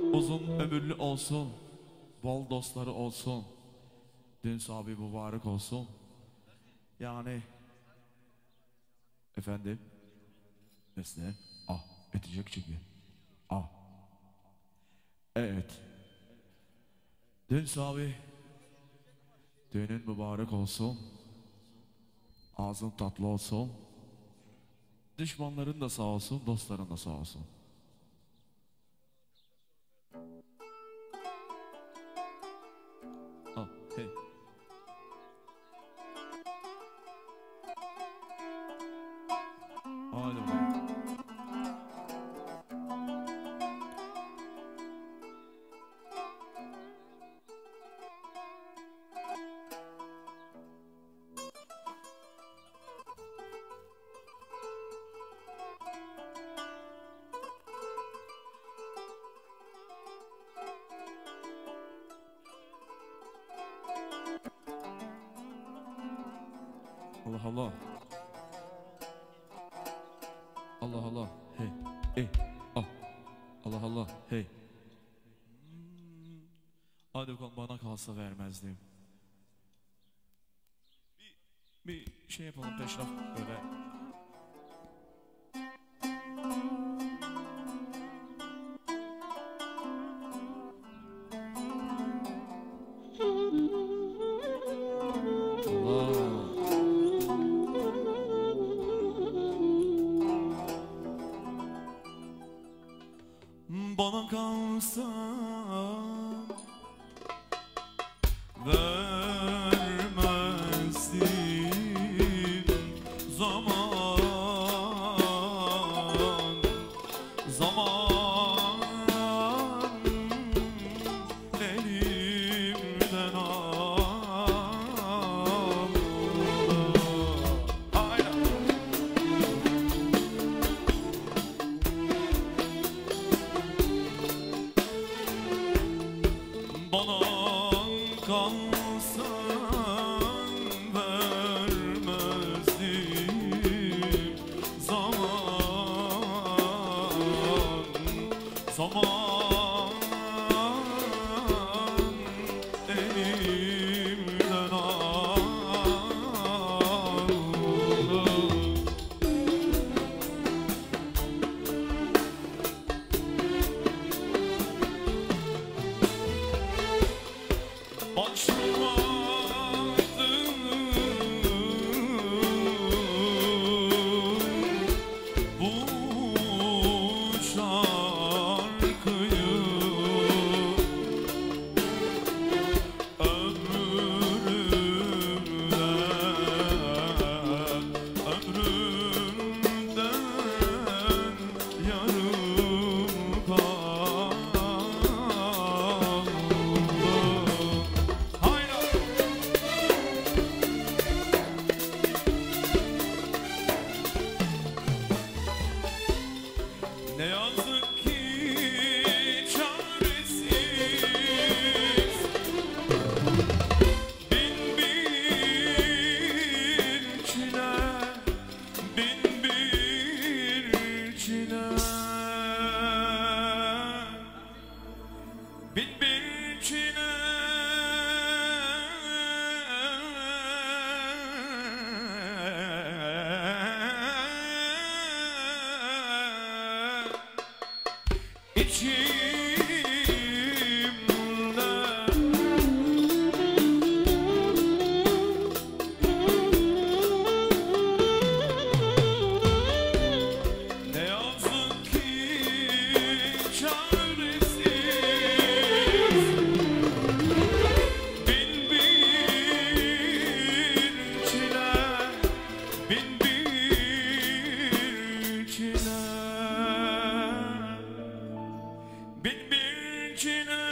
uzun ömürlü olsun, bol dostları olsun, düğün sahibi mübarek olsun. Yani efendim mesle bitecek çünkü. Evet, düğün sahibi düğünün mübarek olsun, ağzın tatlı olsun, düşmanların da sağ olsun, dostların da sağ olsun. Hey. Hadi bakalım. Allah Allah. Allah Allah. Hey. Hey. Allah Allah. Hey. Hadi bakalım, bana kalsa vermezdim. Bir şey yapalım, peşraf böyle. Bana kalsa vermezdim zaman elimden aldı. Bana kalsa vermezdim zaman elimden aldı. Başlamadım bu şarkıyı, ömrümden yarım kaldı. Ne yazık ki çaresiz, bin bir çile, bin bir çile, bin bir çile. Ne yazık ki çaresiz, bin bir çile, bin bir çile, bin bir çile.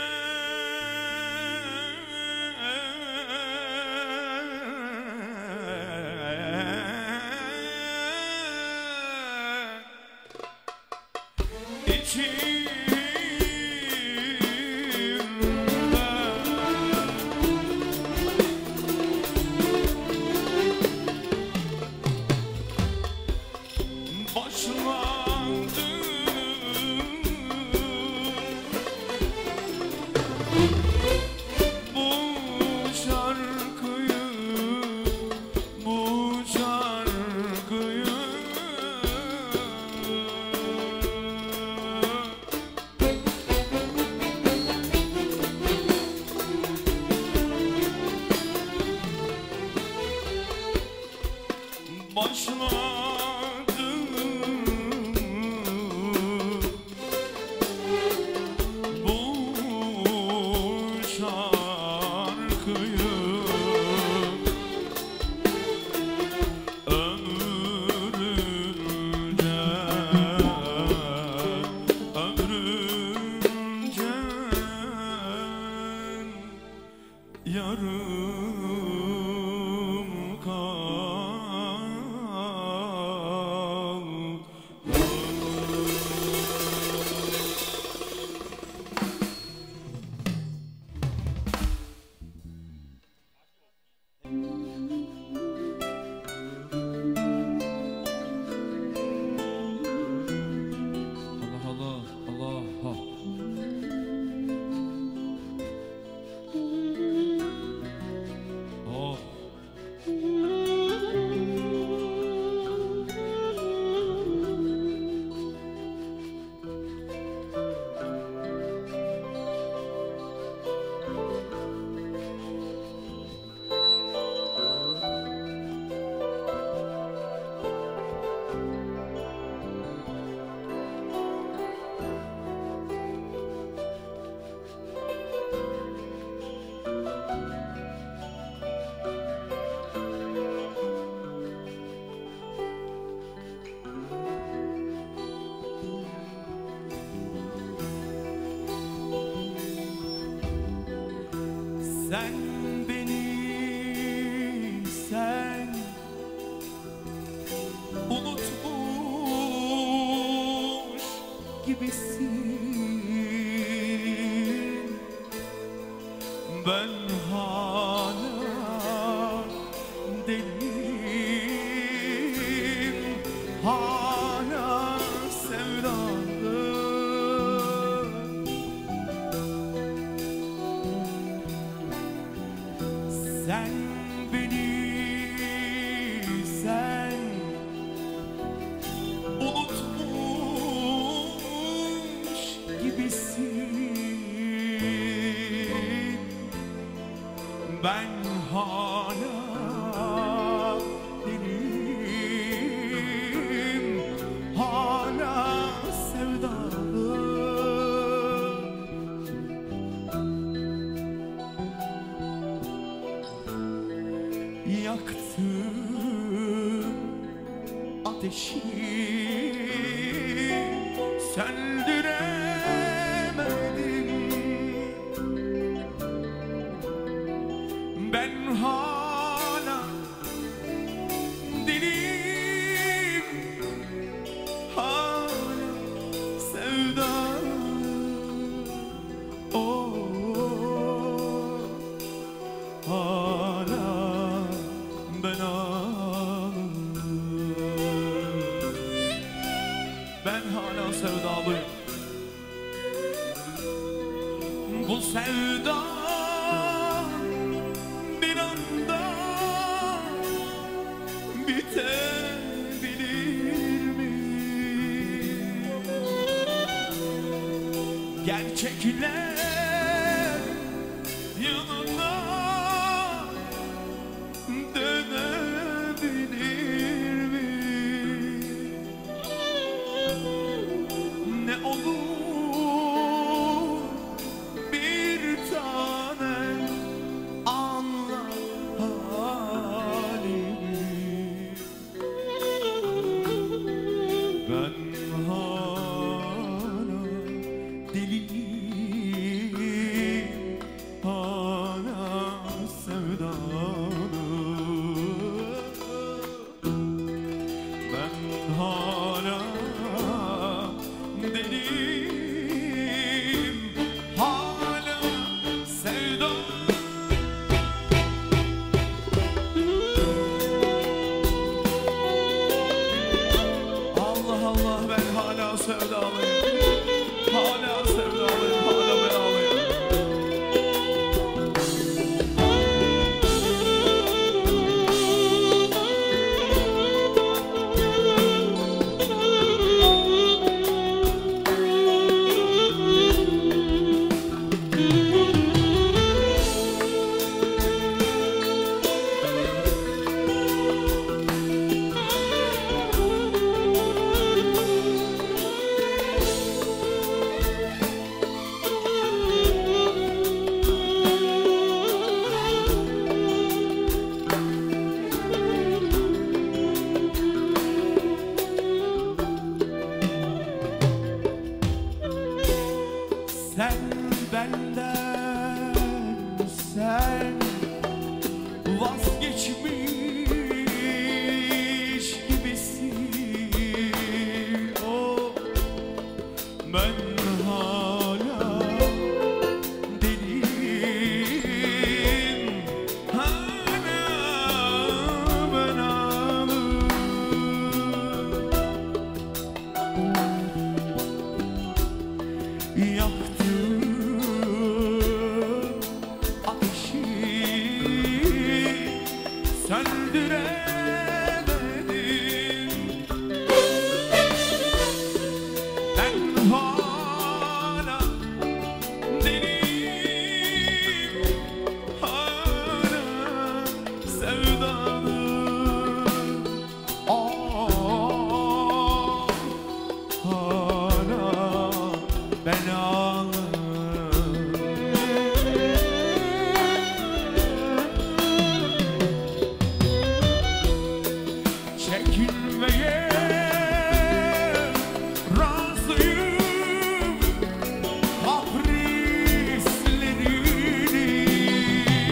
Başlandı Sen beni, sen unutmuş gibisin. Ben hala deliyim, hala sevdalı. Sen beni, sen unutmuş gibisin. Ben hala deliyim, hala sevdalı. Yaktım ateşi, söndüremedim. Ben hala deliyim, hala sevdalı. Oh, hala ben ağlarım. Ben hala sevdalıyım. Bu sevda bir anda bitebilir mi? Gerçekler yanına dönebilir mi? Ne olur bir tanem anla halimi. Ben hala deliyim, hala sevdalı. Ben hala deliyim, hala sevdalı. Allah Allah, ben hala sevdalıyım, hala sevdalıyım, hala belalıyım. Sen benden, sen vazgeçmiş gibisin. Oh, ben hala deliyim, hala ben ağlarım. Yaktım ateşi, söndüremedim. Ben hala deliyim, hala sevdalı. Oh, hala ben ağlarım. Çekilmeye razıyım kaprislerini.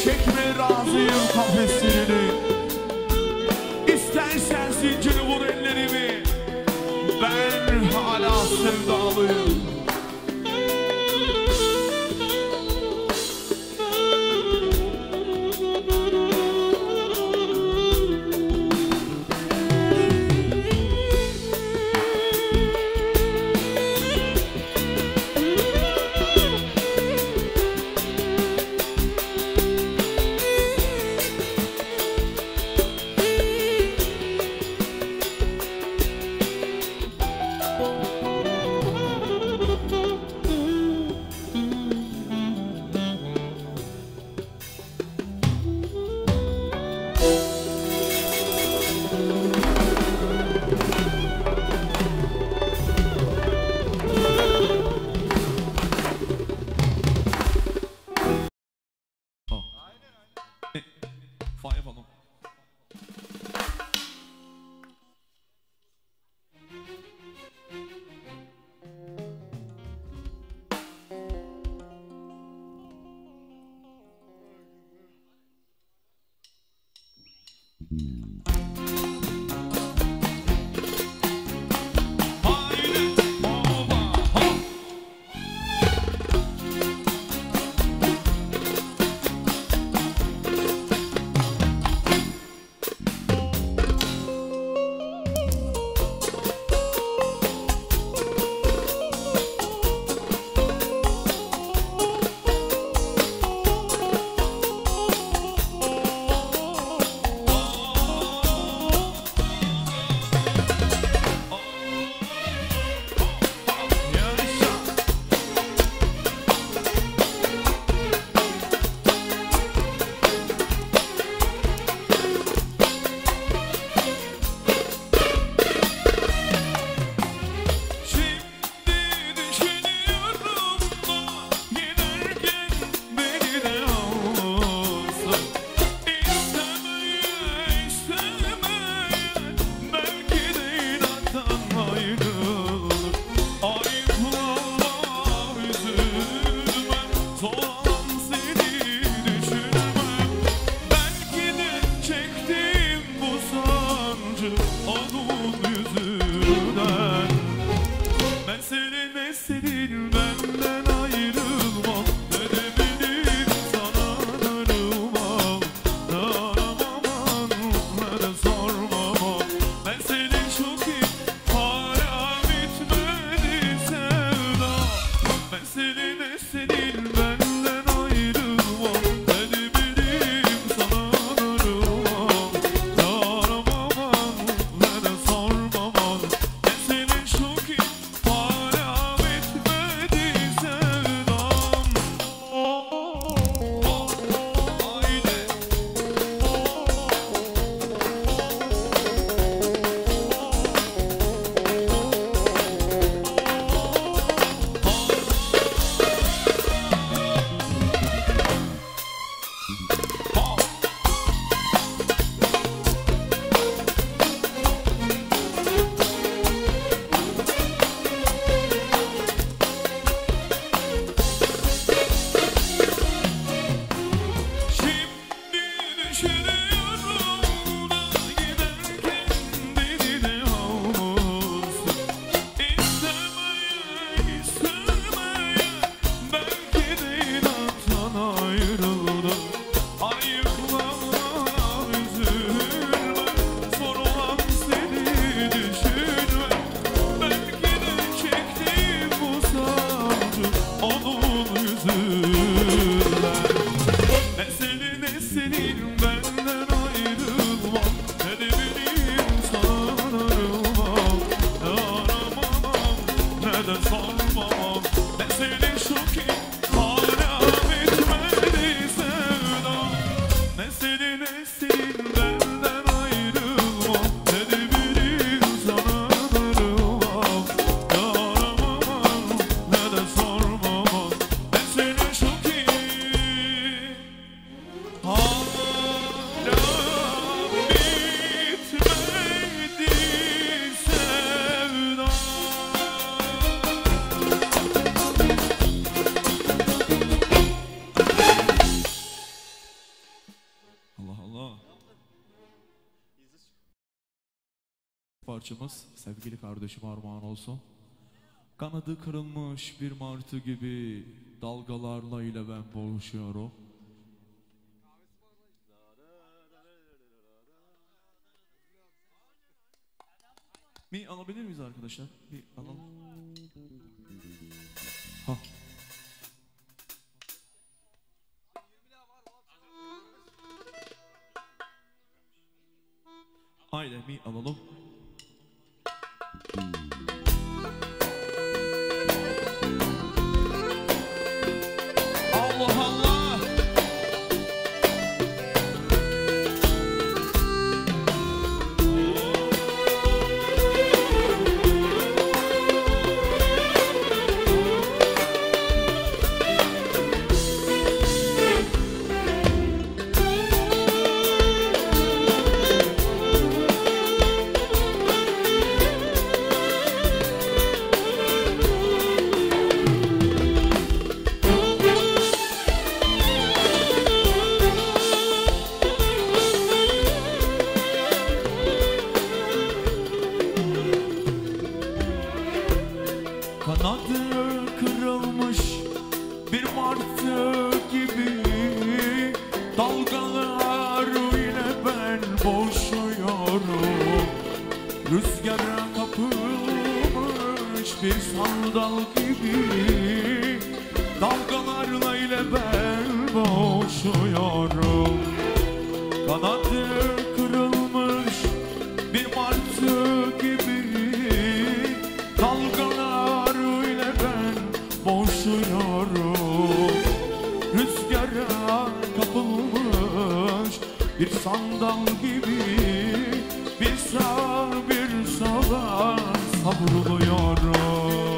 Çekmeye razıyım kafeslerini. İstersen zinciri vur ellerimi. Ben hala sevdalıyım. Fay yapalım. parçamız sevgili kardeşim armağan olsun. Kanadı kırılmış bir martı gibi dalgalarla ile ben boğuşuyorum. Bir alabilir miyiz arkadaşlar? Bir alalım. Ha. Haydi mi alalım. Allah Allah. Kanadı kırılmış bir martı gibi dalgalar ile ben boğuşuyorum. Rüzgara kapılmış bir sandal gibi dalgalarla ile ben boğuşuyorum. Kanadı kırılmış bir martı gibi dalgalar ile ben boğuşuyorum. Rüzgara kapılmış bir sandal gibi bir sağa bir sola savruluyorum.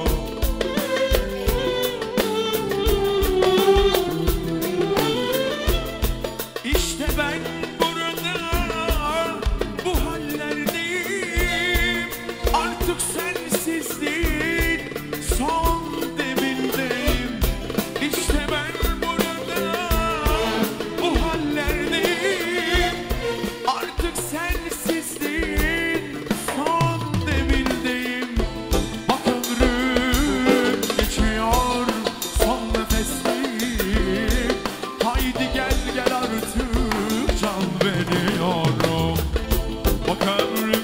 İşte ben burada bu hallerdeyim. Artık sensizliğin son demindeyim. İşte ben burada bu hallerdeyim. Artık sensizliğin son demindeyim. Bak ömrüm geçiyor son nefesteyim. Haydi gel gel artık can veriyorum. Bak ömrüm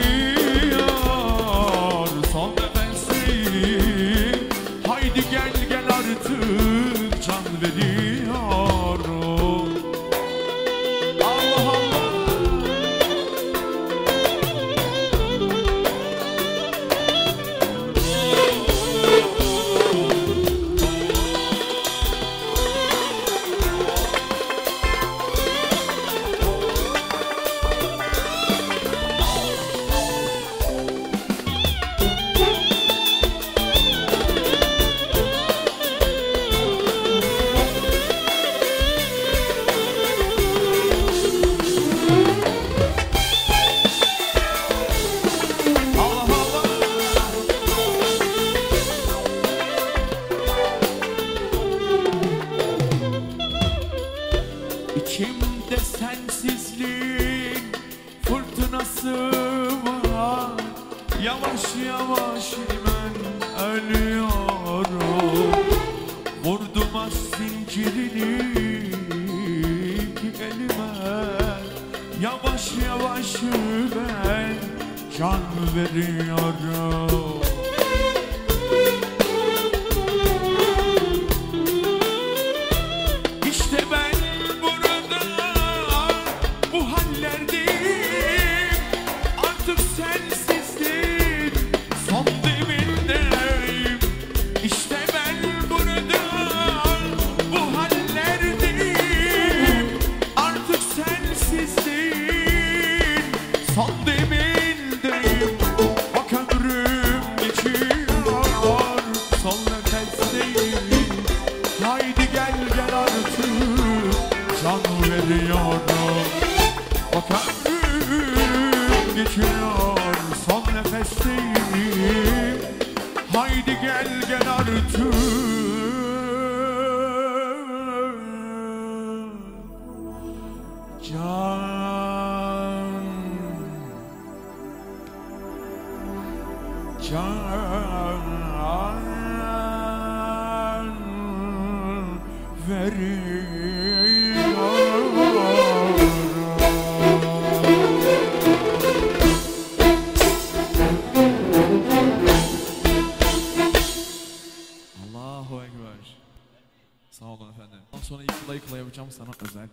geçiyor son nefesteyim. Haydi gel gel artık can veriyorum. Allah Allah. İçimde sensizliğin fırtınası var. Yavaş yavaş ben ölüyorum. Vurdum az zincirini elime. Yavaş yavaş ben can veriyorum. İşte ben burada bu hallerdeyim. Artık sensizliğin son demindeyim. İşte ben burada bu hallerdeyim. Artık sensizliğin son demindeyim. Bak ömrüm geçiyor son nefesteyim. Haydi gel gel artık can veriyorum. Bak ömrüm geçiyor son nefesteyim. Haydi gel gel artık can can Allahu Ekber. Sağ olun efendim. Ondan sonra yıkıla yıkıla yapacağım sana özel.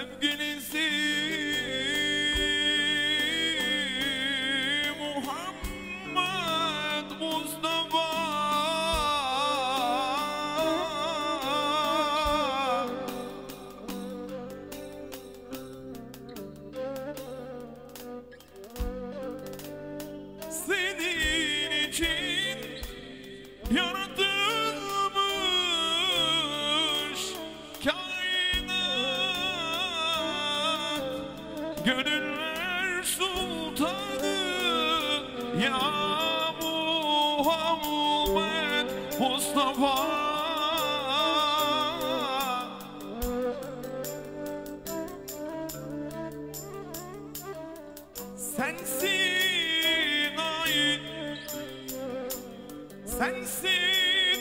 sevgilisi Muhammed Mustafa. Senin için yaratılmış kainat, gönüller sultanı ya Muhammed Mustafa. Sensin ay, sensin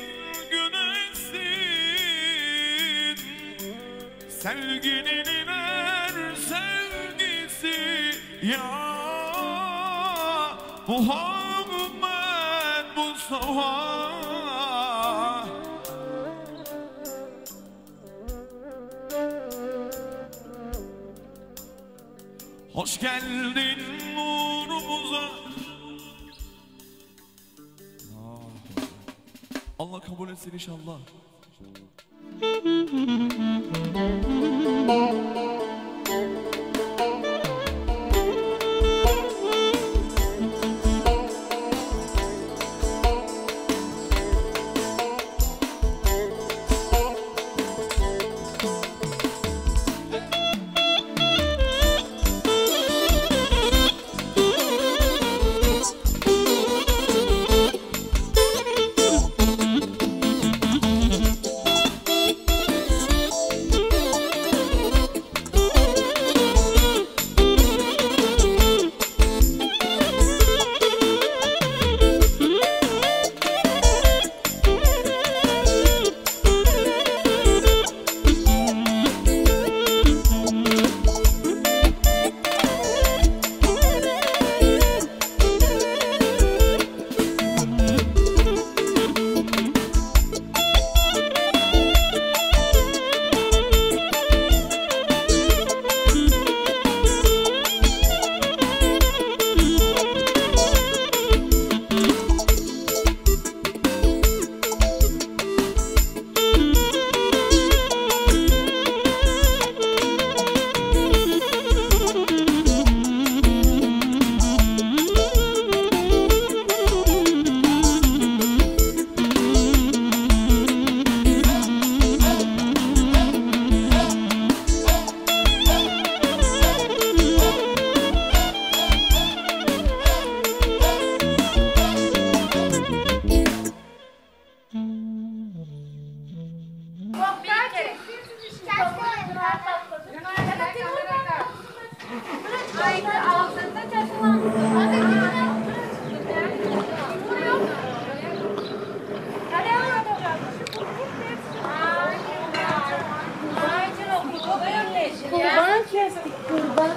güneşsin, sevgilinin er sevgisi ya Muhammed Mustafa. Hoş geldin nurumuza. Allah kabul etsin inşallah. Kurban kestik kurban.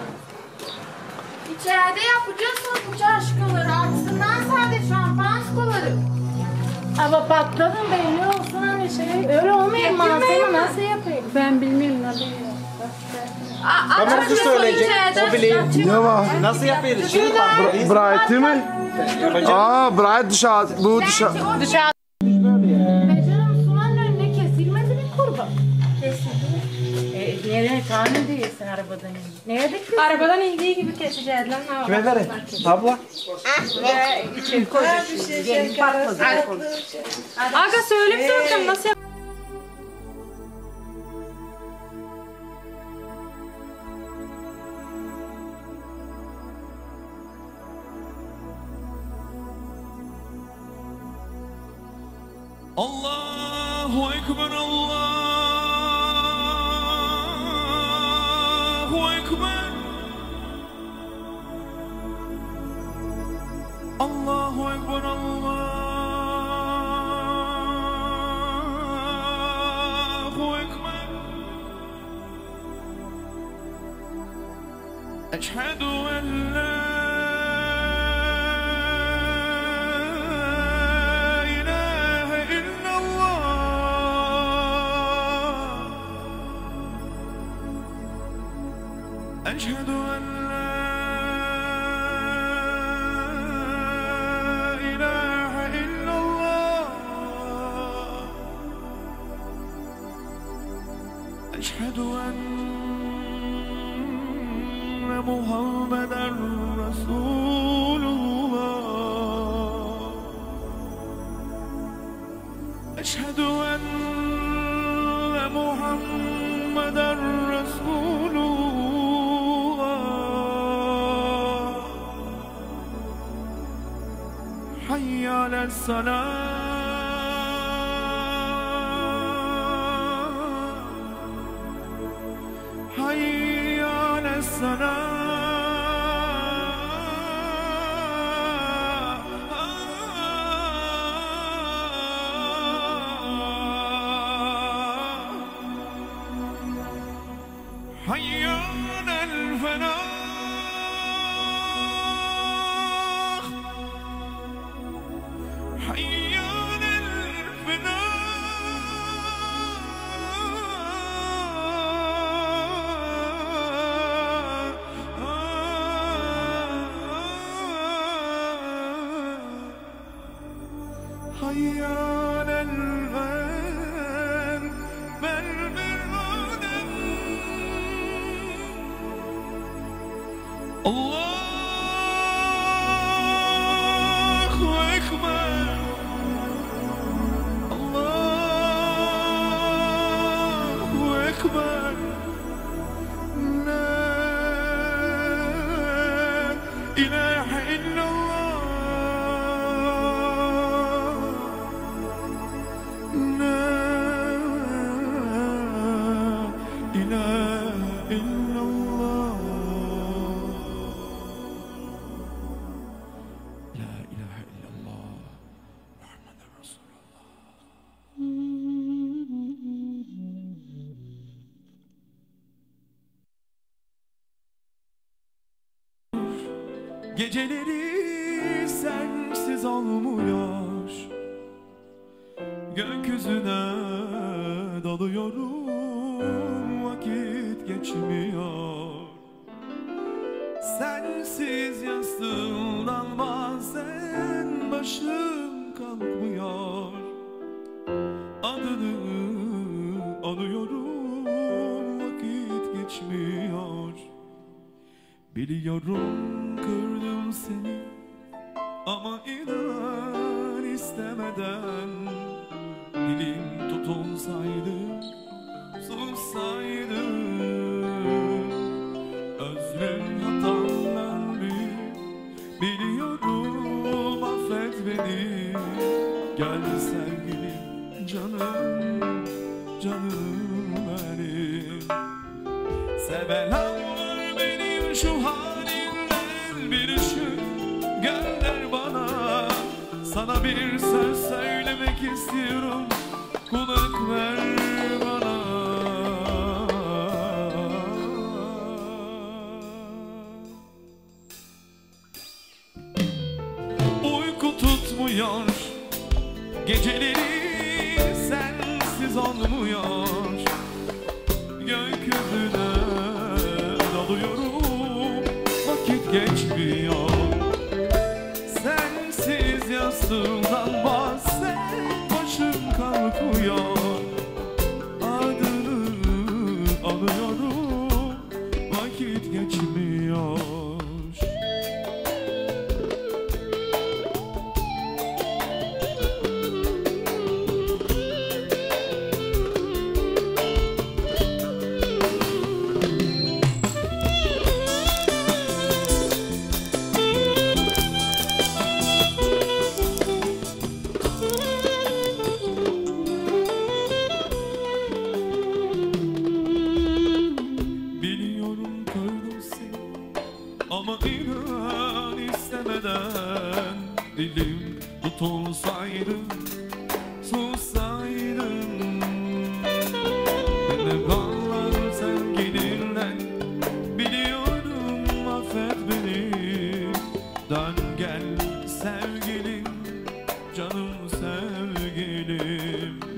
İçeride yapacağız bu aşkoları. Arkasından sadece şampuan koları. Ama patladın belli olsun hani şey. Öyle olmayayım malzeme nasıl yapayım? Ben bilmiyorum nasıl yapayım. Nasıl söyleyecek? O bileyim. Ne var? Nasıl yapıyoruz? Şimdi bak. Bright değil mi? Bright dışarı. Bu dışarı. Dışarı. Becerem Sunan'ın önüne kesilmedi mi kurban? Kesildi. Nereye tane değilsin arabadan indi. Nerede kesildi? Arabadan indiği gibi keseceğiz lan. Kime verin? Abla. Ve içeri koyacak. Gelin patladı. Aga söyleyip dururken nasıl yap? Allahu Ekber, Allahu Ekber, Allahu Ekber, Allahu Ekber. Eşhedü en la أشهد أن لا إله إلا الله أشهد أن محمدا رسول الله أشهد أن محمدا رسول الله حي على الصلاة حي على الصلاة حي على الفلاح حي على الفلاح حي على الغن بل بالغنم الله أكبر الله أكبر لا إله إلا الله لا إله إلا الله لا إله إلا الله محمد رسول الله Geceleri sensiz olmuyor Gökyüzüne dalıyorum Vakit geçmiyor Sensiz yastığımdan bazen başım kalkmıyor Adını anıyorum Vakit geçmiyor Biliyorum kırdım seni ama inan istemeden Dilim tutulsaydı, sussaydı Özrün hatamdan büyük biliyorum affet beni Gel sevgilim canım, canım benim Seven şu halimden bir ışık gönder bana Sana bir söz söylemek istiyorum Kulak ver bana Uyku tutmuyor Geceleri sensiz olmuyor Gökyüzüne dalıyorum Vakit geçmiyor Sensiz yastığımdan bazen başım kalkıyor Adını anıyorum Vakit geçmiyor Ama inan istemeden dilim tutulsaydı, sussaydım Ne kallar sevgilinden biliyorum affet beni Dön gel sevgilim, canım sevgilim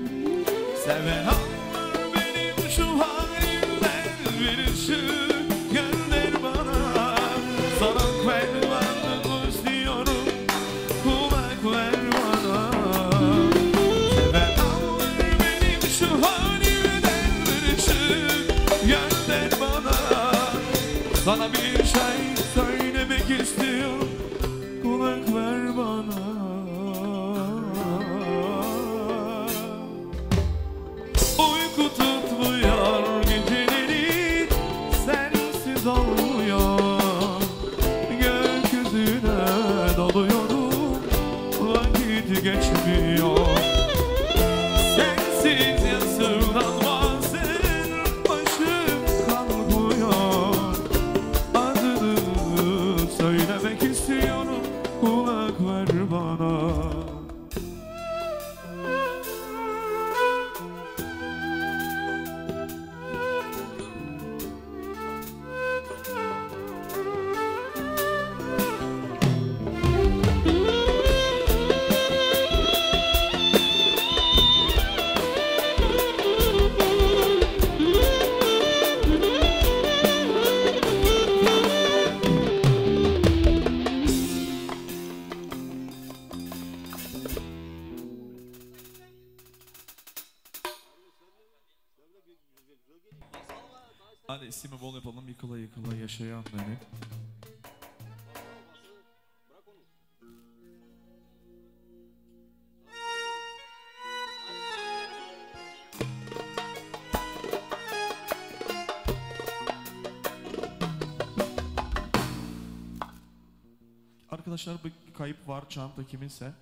Seven anlar benim şu halimden bir ışık gönder Sana bir şey söylemek istiyorum, kulak ver bana. Uyku tutmuyor geceleri, sensiz olmuyor. Gökyüzüne dalıyorum, vakit geçmiyor. Sensiz yazımdan bazen başım kalkmıyor. Adını söylemek istiyorum, kulak ver bana. Hadi ismi bol yapalım, yıkıla yıkıla yaşayan beni. Arkadaşlar bir kayıp var, çanta kiminse.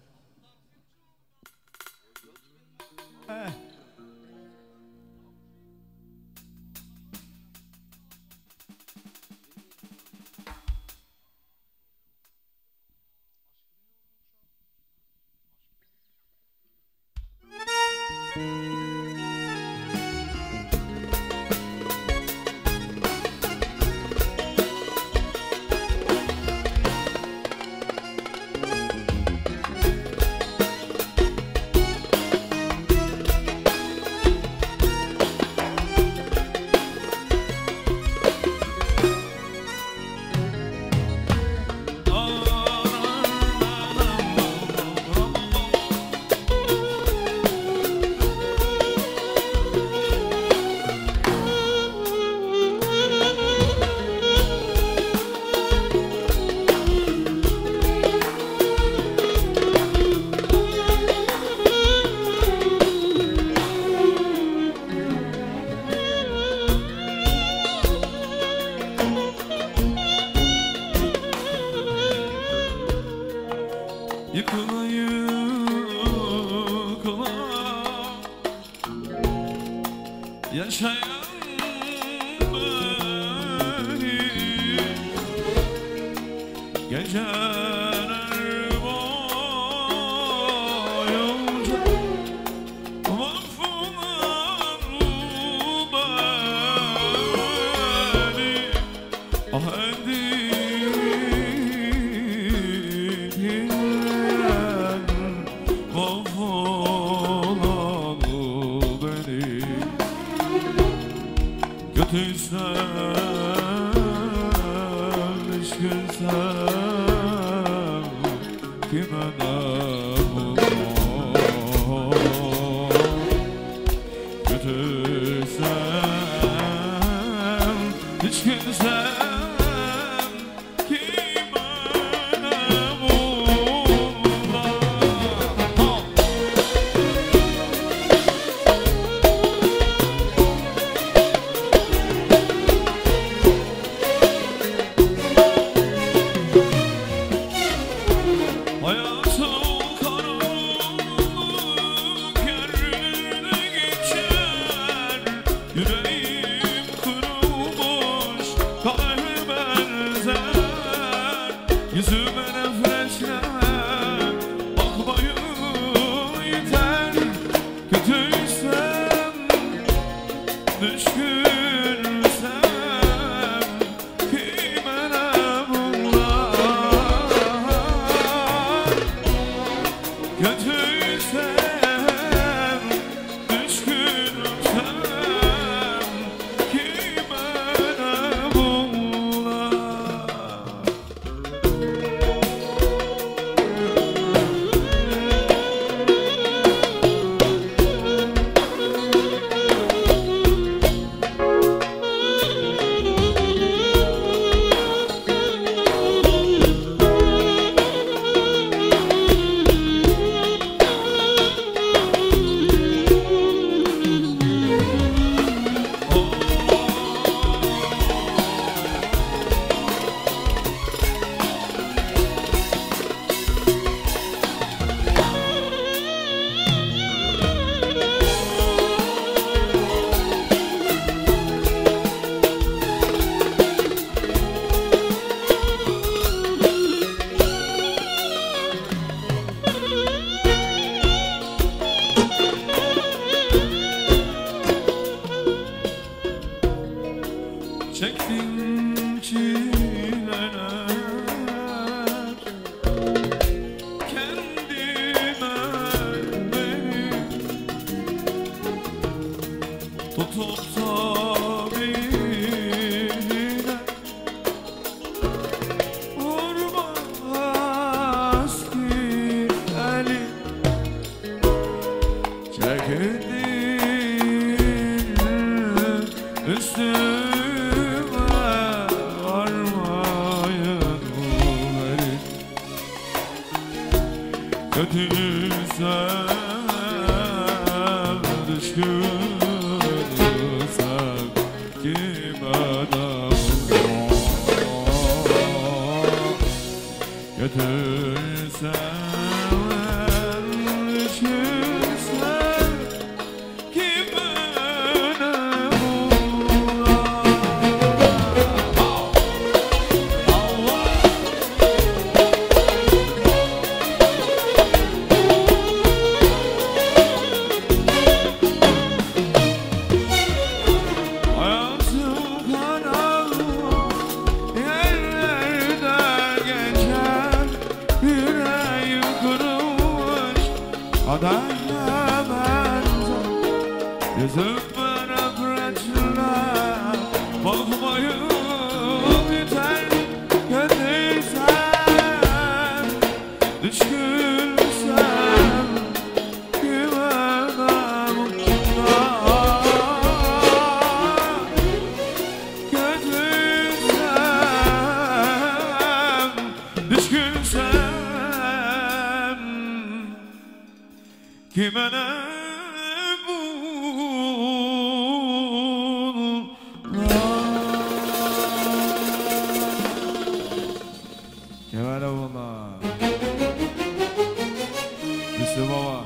Yıkıla yıkıla yaşayan beni, geceler boyunca mahvolan beni. Ah kötüysem, düşkünsem kime ne bulmam. Kötüysem, düşkünsem kime ne bulmam. Yüzüme nefretle bakmayın yeter. Kötüysem, düşkünsem kime ne bunlar. Kötüysem, düşkünsem kime ne bunlar. çektim çileler, kendime beni tutup da birine vurmaz ki eli, çekildin üstüme varmayın bu herif. Kötüysem düşkünsem kime davrım, kötüysem düşkünsem kime kaderle benzer yüzüm bana bırakırlar, bakmayın yeter. Kötüysem düşkünsem güvenem mutlaka, kötüysem düşkünsem kime ne kime ne bunlar? Müslüm Baba.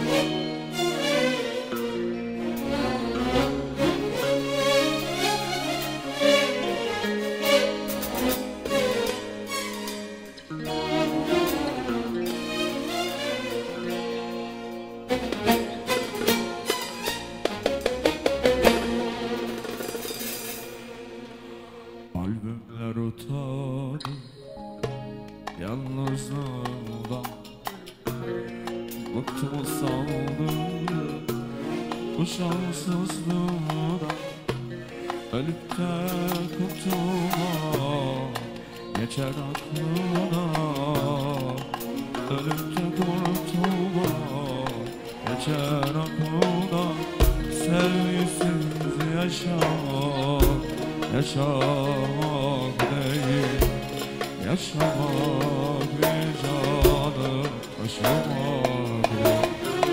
Albümler utanır yalnızlığımdan, bıktım usandım bu şanssızlığımdan. Ölüp de kurtulma geçer aklına, ölüp de kurtulma geçer aklına. Sevgisiz yaşamak, yaşamak değil, yaşamak bir canım, yaşamak değil.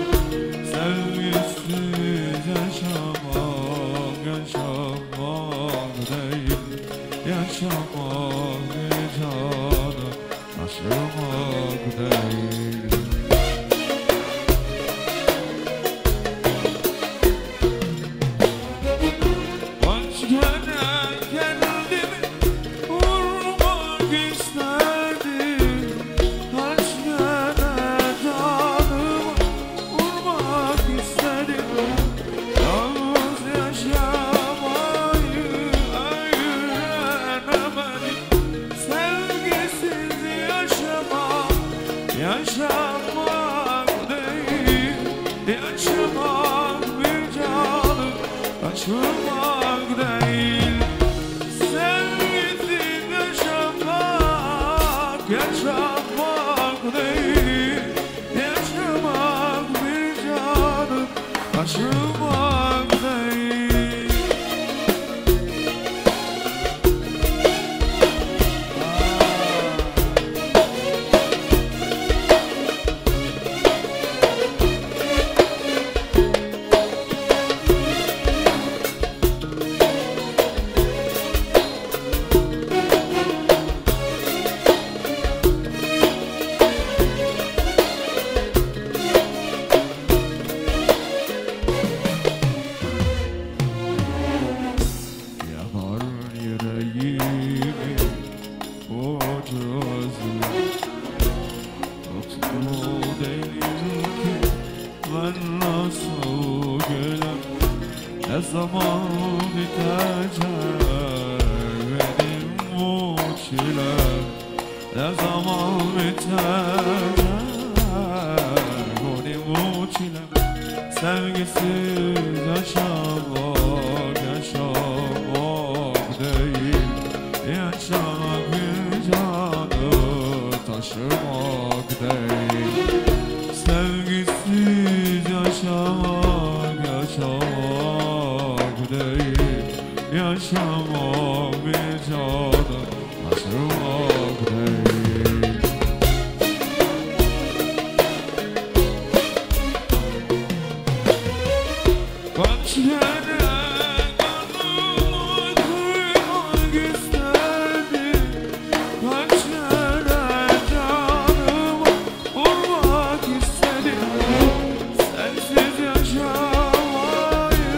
Sevgisiz yaşamak, yaşamak değil, yaşamak bir canım, yaşamak değil. biter benim bu çilem. Sevgisiz yaşamak, yaşamak değil. Yaşamak bir canı taşımak değil. Sevgisiz yaşamak, yaşamak değil. Yaşamak bir canı taşımak değil. Kaç kere kanımı kırmak istedim, kaç kere canımı vurmak istedim. Sensiz yaşamayı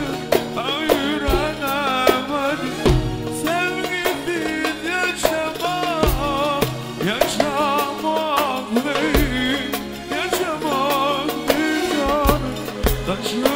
öğrenemedim. Sevgisiz yaşamak, yaşamak değil. Yaşamak bir canı taşımak.